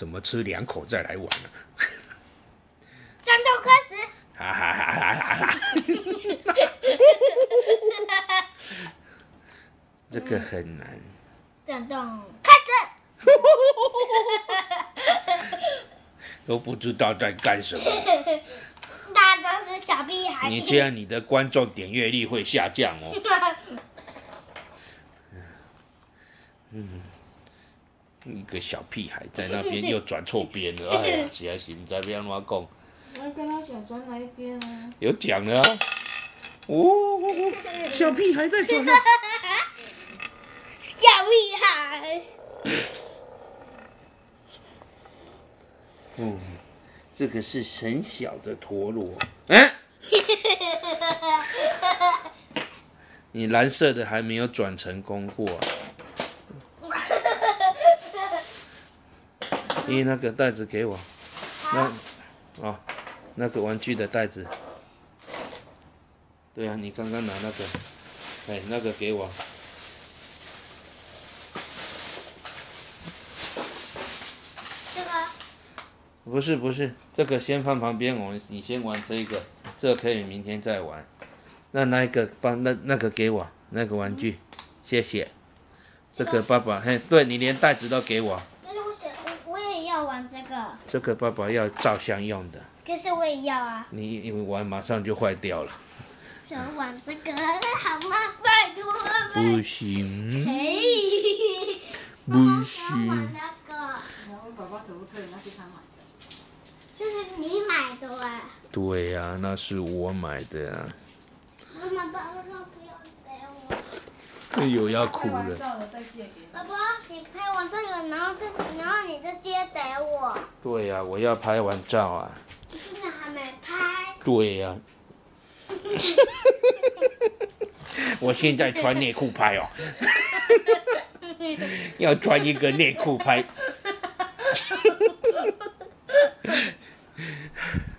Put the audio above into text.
怎么吃2口再来玩呢？ 战斗开始！ 哈哈哈哈哈哈！这个很难。 战斗开始！ 都不知道在干什么。 大家都是小屁孩。 你这样，你的观众点阅率会下降哦。一个小屁孩在那边又转错边了，哎呀，实在是不知道要怎么讲。 我跟他讲转哪一边啊？ 有讲了啊。哦，小屁孩在转了。 小屁孩。 这个是很小的陀螺。嗯。你蓝色的还没有转成功过啊。你那个袋子给我。那个玩具的袋子。对啊，你刚刚拿那个，那个给我。 这个不是，这个先放旁边，你先玩这个，这个可以明天再玩。那一个那个给我，那个玩具，谢谢。这个爸爸，对你连袋子都给我。 但是我也要玩这个。 这个爸爸要照相用的。 可是我也要啊。 你一玩马上就坏掉了。 想玩这个好吗？拜托。 不行。 不行。玩那个。 我爸爸可不可以？那是他买的。 这是你买的啊。 对呀，那是我买的啊。 妈妈，爸爸不要给我。 又要哭了。 爸爸，你拍完这个，然后你就接给我。 对呀，我要拍完照啊。 你现在还没拍。 对呀。我现在穿内裤拍哦。要穿一个内裤拍。